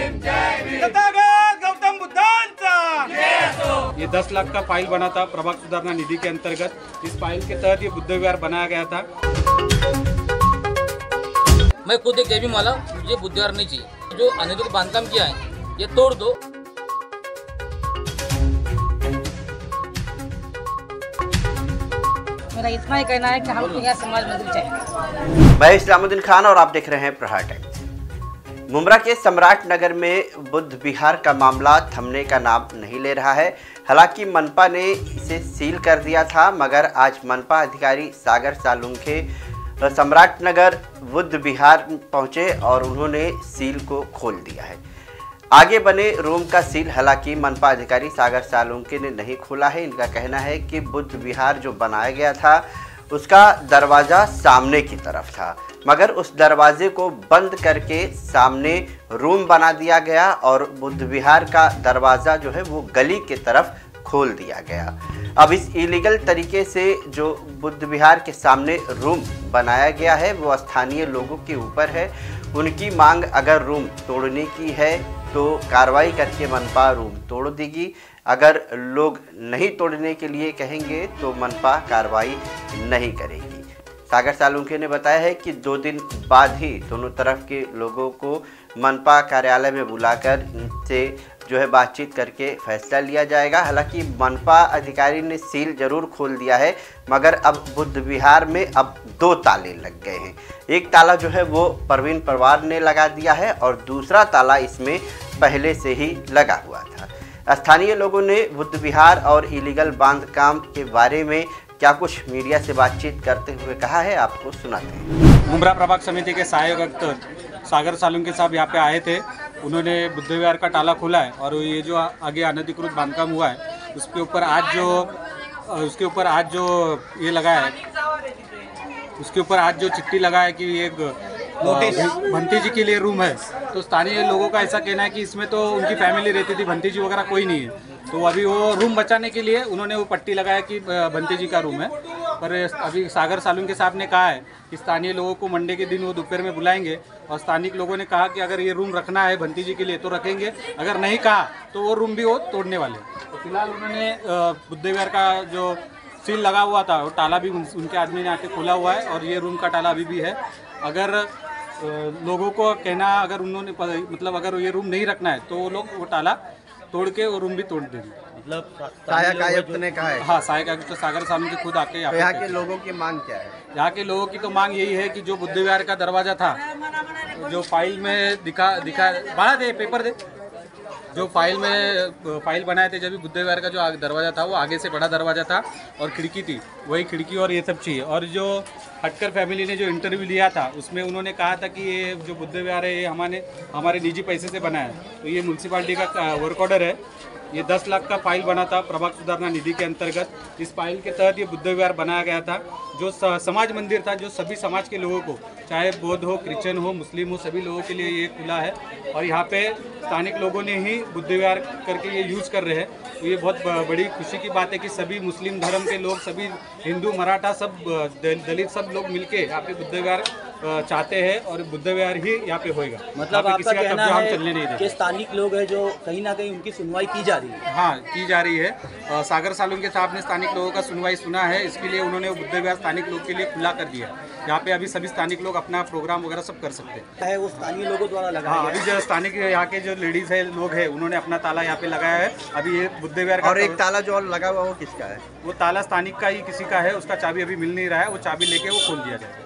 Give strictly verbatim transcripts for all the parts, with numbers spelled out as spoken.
तथागत गौतम बुद्धांचा। ये दस लाख का फाइल बना था प्रभाग सुधारना निधि के अंतर्गत। इस फाइल के तहत ये बुद्ध विहार बनाया गया था। मैं खुद एक जय भीम वाला, मुझे बुद्ध विहार नहीं चाहिए। जो अनधिकृत बांधकाम किया है ये तोड़ दो। मेरा इतना ही कहना है कि हमको यहाँ समाज मंदिर चाहिए। मैं इस्लामुद्दीन खान और आप देख रहे हैं प्रहार टाइम्स। मुमरा के सम्राट नगर में बुद्ध विहार का मामला थमने का नाम नहीं ले रहा है। हालांकि मनपा ने इसे सील कर दिया था, मगर आज मनपा अधिकारी सागर सालुंखे सम्राट नगर बुद्ध विहार पहुंचे और उन्होंने सील को खोल दिया है। आगे बने रूम का सील हालांकि मनपा अधिकारी सागर सालुंखे ने नहीं खोला है। इनका कहना है कि बुद्ध विहार जो बनाया गया था उसका दरवाज़ा सामने की तरफ था, मगर उस दरवाजे को बंद करके सामने रूम बना दिया गया और बुद्ध विहार का दरवाज़ा जो है वो गली की तरफ खोल दिया गया। अब इस इलीगल तरीके से जो बुद्ध विहार के सामने रूम बनाया गया है वो स्थानीय लोगों के ऊपर है। उनकी मांग अगर रूम तोड़ने की है तो कार्रवाई करके मनपा रूम तोड़ देगी। अगर लोग नहीं तोड़ने के लिए कहेंगे तो मनपा कार्रवाई नहीं करेगी। सागर सालुंखे ने बताया है कि दो दिन बाद ही दोनों तरफ के लोगों को मनपा कार्यालय में बुलाकर से जो है बातचीत करके फैसला लिया जाएगा। हालांकि मनपा अधिकारी ने सील जरूर खोल दिया है, मगर अब बुद्ध विहार में अब दो ताले लग गए हैं। एक ताला जो है वो परवीन परिवार ने लगा दिया है और दूसरा ताला इसमें पहले से ही लगा हुआ था। स्थानीय लोगों ने बुद्ध विहार और इलीगल बांधकाम के बारे में क्या कुछ मीडिया से बातचीत करते हुए कहा है, आपको सुनाते हैं। मुमरा प्रभाग समिति के सहायक आयुक्त सागर सालुंखे साहब यहाँ पे आए थे। उन्होंने बुद्ध विहार का ताला खोला है और ये जो आगे अनधिकृत बांधकाम हुआ है उसके ऊपर आज जो उसके ऊपर आज जो ये लगा है उसके ऊपर आज जो चिट्ठी लगा है कि एक भंती जी के लिए रूम है। तो स्थानीय लोगों का ऐसा कहना है कि इसमें तो उनकी फैमिली रहती थी, भंती जी वगैरह कोई नहीं है। तो अभी वो रूम बचाने के लिए उन्होंने वो पट्टी लगाया कि भंती जी का रूम है। पर अभी सागर सालुंखे साहब ने कहा है कि स्थानीय लोगों को मंडे के दिन वो दोपहर में बुलाएंगे और स्थानिक लोगों ने कहा कि अगर ये रूम रखना है भंती जी के लिए तो रखेंगे, अगर नहीं कहा तो वो रूम भी वो तोड़ने वाले। तो फिलहाल उन्होंने बुद्ध विहार का जो सील लगा हुआ था वो ताला भी उनके आदमी ने आके खोला हुआ है और ये रूम का ताला अभी भी है। अगर लोगों को कहना अगर उन्होंने मतलब अगर ये रूम नहीं रखना है तो वो लोग वो ताला तोड़ के वो रूम भी तोड़ देंगे। मतलब सहायक आयुक्त ने कहा है। हाँ, सहायक आयुक्त सागर सामने खुद आके यहाँ, यहाँ के लोगों की मांग क्या है? यहाँ के लोगों की तो मांग यही है कि जो बुद्ध विहार का दरवाजा था जो फाइल में दिखा दिखा बढ़ा दे पेपर दे जो फाइल में फाइल बनाए थे, जब भी बुद्ध विहार का जो दरवाजा था वो आगे से बड़ा दरवाजा था और खिड़की थी, वही खिड़की और ये सब चाहिए। और जो हटकर फैमिली ने जो इंटरव्यू लिया था उसमें उन्होंने कहा था कि ये जो बुद्ध विहार है ये हमारे हमारे निजी पैसे से बना है। तो ये म्यूनसिपालिटी का वर्क ऑर्डर है। ये दस लाख का फाइल बना था प्रभाग सुधारना निधि के अंतर्गत। इस फाइल के तहत ये बुद्ध विहार बनाया गया था जो समाज मंदिर था, जो सभी समाज के लोगों को, चाहे बौद्ध हो, क्रिश्चियन हो, मुस्लिम हो, सभी लोगों के लिए ये खुला है। और यहाँ पे स्थानिक लोगों ने ही बुद्ध विहार करके ये यूज़ कर रहे हैं। तो ये बहुत बड़ी खुशी की बात है कि सभी मुस्लिम धर्म के लोग, सभी हिंदू, मराठा, सब दलित सब लोग मिलके यहाँ पे बुद्ध विहार चाहते हैं और बुद्ध विहार ही यहाँ पे होएगा। मतलब आपका कहना है कि स्थानिक लोग हैं जो कहीं ना कहीं उनकी सुनवाई की जा रही है? हाँ, की जा रही है। सागर सालुंखे साहब ने स्थानिक लोगों का सुनवाई सुना है, इसके लिए उन्होंने बुद्ध विहार स्थानिक लोग के लिए खुला कर दिया। यहाँ पे अभी सभी स्थानिक लोग अपना प्रोग्राम वगैरह सब कर सकते हैं। वो स्थानीय लोगों द्वारा लगाया हाँ, अभी जो स्थानिक यहाँ के जो लेडीज है लोग हैं उन्होंने अपना ताला यहाँ पे लगाया है। अभी ये बुद्ध विहार का और एक ताला जो लगा हुआ वो किसका है? वो ताला स्थानिक का ही किसी का है, उसका चाबी अभी मिल नहीं रहा है, वो चाबी लेके वो खोल दिया जाएगा।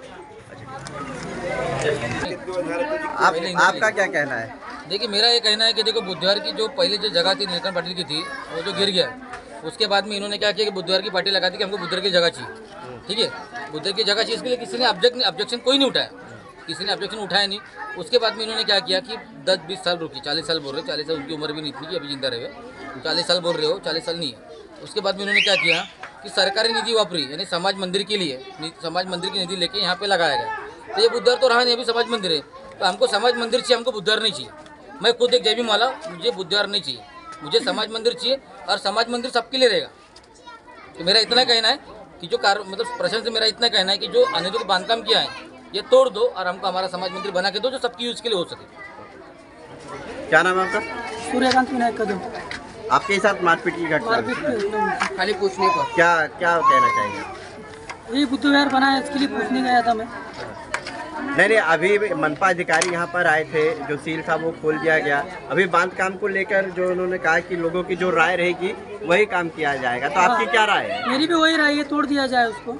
आप, आपका क्या कहना है? देखिए, मेरा ये कहना है कि देखो बुद्ध विहार की जो पहले जो जगह थी नीलकंठ पाटिल की थी वो जो गिर गया, उसके बाद में इन्होंने क्या किया कि बुद्ध विहार की पार्टी लगा दी कि हमको बुद्ध की जगह चाहिए। ठीक है, बुद्ध की जगह चाहिए, इसके लिए किसी ने ऑब्जेक्ट ऑब्जेक्शन कोई नहीं उठाया, किसी ने ऑब्जेक्शन उठाया नहीं। उसके बाद में इन्होंने क्या किया कि दस बीस साल रुकी, चालीस साल बोल रहे, चालीस साल उनकी उम्र भी नहीं थी कि अभी जिंदा रहे, चालीस साल बोल रहे हो, चालीस साल नहीं है। उसके बाद में इन्होंने क्या किया कि सरकारी निधि वापरी, यानी समाज मंदिर के लिए समाज मंदिर की निधि लेके यहाँ पे लगाया गया। तो ये बुद्ध विहार तो रहा नहीं, अभी समाज मंदिर है, तो हमको समाज मंदिर चाहिए, हमको बुद्ध विहार नहीं चाहिए। मैं खुद एक जय भीम वाला, मुझे बुद्ध विहार नहीं चाहिए, मुझे समाज मंदिर चाहिए और समाज मंदिर सबके लिए रहेगा। तो मेरा इतना कहना है कि जो कार मतलब प्रशासन से मेरा इतना कहना है कि जो अनधिकृत बांधकाम किया है ये तोड़ दो और हमको हमारा समाज मंदिर बना के दो जो सबकी यूज़ के लिए हो सके। क्या नाम है आपका? सूर्यकांत विनायक कदम। आपके साथ मारपीट की घटना मारपीट की- खाली पूछने पर क्या क्या कहना चाहिए? ये बुद्ध विहार बना है, इसके लिए पूछने गया था मैं। नहीं नहीं, अभी मनपा अधिकारी यहाँ पर आए थे, जो सील था वो खोल दिया गया। अभी बांध काम को लेकर जो उन्होंने कहा कि लोगों की जो राय रहेगी वही काम किया जाएगा, तो आपकी क्या राय है? मेरी भी वही राय है, तोड़ दिया जाए उसको,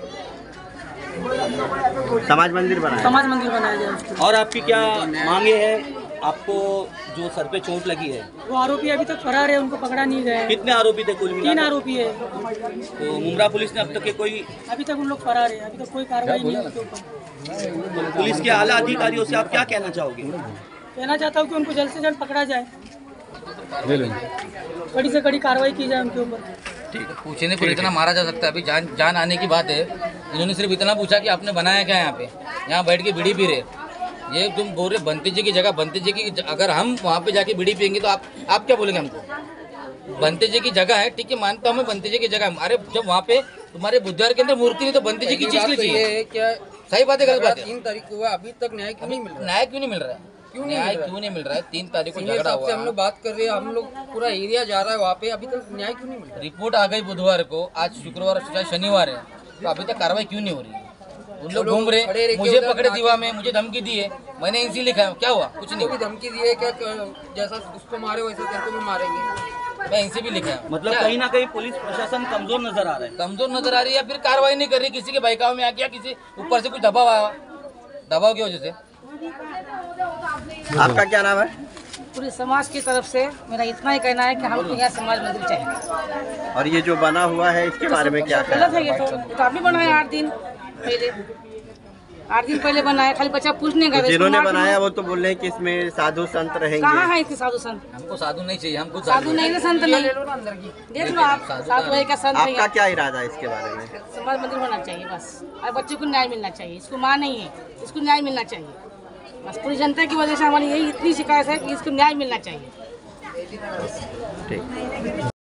समाज मंदिर बनाया। समाज मंदिर बनाया जाए उसको। और आपकी क्या मांगे हैं? आपको जो सर पे चोट लगी है, वो आरोपी अभी तक फरार है, उनको पकड़ा नहीं गया है। कितने आरोपी थे कुल तीन मिलाकर? आरोपी है, तो मुमरा पुलिस ने अब तक के कोई अभी तक उन लोग फरार है, अभी तक कोई कार्रवाई नहीं है उनके ऊपर। तो पुलिस के आला अधिकारियों से आप क्या कहना चाहोगे? कहना चाहता हूँ कि उनको जल्द से जल्द पकड़ा जाए, कड़ी से कड़ी कार्रवाई की जाए उनके ऊपर। पूछने पर इतना मारा जा सकता है। अभी जान जान आने की बात है। इन्होंने सिर्फ इतना पूछा कि आपने बनाया क्या यहाँ पे, यहाँ बैठ के बीड़ी पी रहे। ये तुम बोल रहे बंती जी की जगह, बंती जी की ज- अगर हम वहाँ पे जाके बीड़ी पियेंगे तो आप आप क्या बोलेंगे हमको? बंती जी की जगह है, ठीक है, मानता हूँ मैं, बंती जी की जगह है। अरे जब वहाँ पे तुम्हारे बुद्धवार के अंदर मूर्ति नहीं तो बंती जी की चीज ली चाहिए। क्या सही बात है, गलत बात है? तीन तारीख को हुआ, अभी तक न्याय क्यों नहीं मिल रहा? न्याय क्यों नहीं मिल रहा है? क्यों न्याय क्यों नहीं मिल रहा है? तीन तारीख को झगड़ा हुआ, हम लोग बात कर रहे हैं, हम लोग पूरा एरिया जा रहा है वहाँ पे, अभी तक न्याय क्यों नहीं मिल रहा? रिपोर्ट आ गई बुधवार को, आज शुक्रवार शनिवार है, तो अभी तक कार्रवाई क्यों नहीं हो रही है? उन लोग घूम रहे, मुझे पकड़े दीवा में, मुझे धमकी दी है, मैंने इसी लिखा है, क्या हुआ? कुछ नहीं। धमकी दी है क्या? जैसा उसको मारे वैसा तेरे को भी मारेंगे, मैं इनसे भी लिखा है। मतलब कहीं ना कहीं पुलिस प्रशासन कमजोर नजर आ रहा है। कमजोर नजर आ रही है या फिर कार्रवाई नहीं कर रही, किसी के बहकाव में आ गया, किसी ऊपर से कुछ दबाव आया, दबाव की वजह से। आपका क्या नाम है? पूरे समाज की तरफ से मेरा इतना ही कहना है कि हमको यहाँ समाज मंदिर चाहिए। और ये जो बना हुआ है इसके बारे में क्या कहना? गलत है ये तो, ये तो अभी बनाया आठ दिन पहले, आठ दिन पहले बनाया, खाली बच्चा पूछने का। तो जिन्होंने बनाया वो तो बोल रहे हैं कि इसमें साधु संत रहेंगे। कहाँ है इसके साधु संत? हमको साधु नहीं चाहिए, हमको साधु नहीं है, संत नहीं। देख लो आप, साधु है क्या संत है? आपका क्या इरादा है इसके बारे में? समाज मंदिर होना चाहिए बस, और बच्चे को न्याय मिलना चाहिए। इसको माँ नहीं है, इसको न्याय मिलना चाहिए बस। पूरी जनता की वजह से हमारी यही इतनी शिकायत है कि इसको न्याय मिलना चाहिए। ठीक।